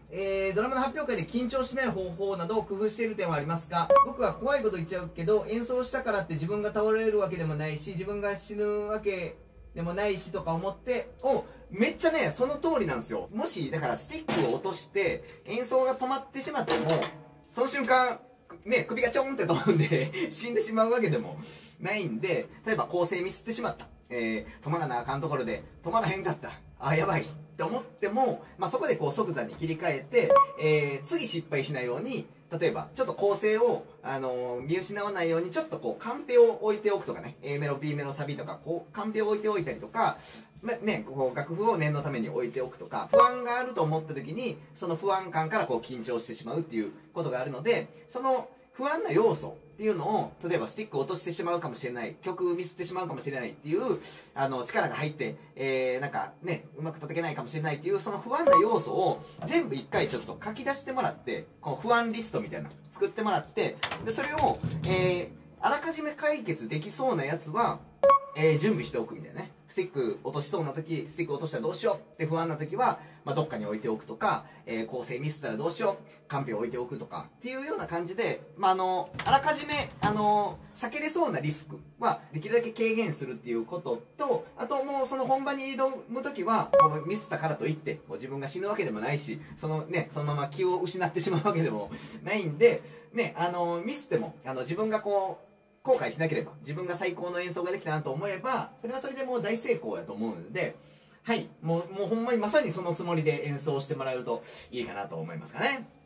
ドラマの発表会で緊張しない方法などを工夫している点はありますが、僕は怖いこと言っちゃうけど、演奏したからって自分が倒れるわけでもないし、自分が死ぬわけでもないしとか思って、めっちゃね、その通りなんですよ。もし、だからスティックを落として演奏が止まってしまっても、その瞬間、ね、首がちょんって飛んで死んでしまうわけでもないんで、例えば構成ミスってしまった。止まらなあかんところで止まらへんかった。あ、やばいって思っても、そこでこう即座に切り替えて、次失敗しないように、例えばちょっと構成を、見失わないようにちょっとこうカンペを置いておくとかね、A メロ B メロサビとかこうカンペを置いておいたりとか、こう楽譜を念のために置いておくとか、不安があると思った時にその不安感からこう緊張してしまうっていうことがあるので、その不安な要素っていうのを、例えばスティックを落としてしまうかもしれない、曲ミスってしまうかもしれないっていう、力が入って、なんかね、うまく叩けないかもしれないっていう、その不安な要素を全部一回ちょっと書き出してもらって、この不安リストみたいなの作ってもらって、で、それを、あらかじめ解決できそうなやつは、準備しておくみたいなね。スティック落としそうな時、スティック落としたらどうしようって不安な時は、どっかに置いておくとか、構成ミスったらどうしよう、カンペを置いておくとか、っていうような感じで、あらかじめ、避けれそうなリスクは、できるだけ軽減するっていうことと、あともうその本番に挑む時は、ミスったからといって、自分が死ぬわけでもないし、そのまま気を失ってしまうわけでもないんで、ね、ミスっても、自分がこう、後悔しなければ、自分が最高の演奏ができたなと思えば、それはそれでもう大成功やと思うので、はい、もうほんまにまさにそのつもりで演奏してもらえるといいかなと思いますかね。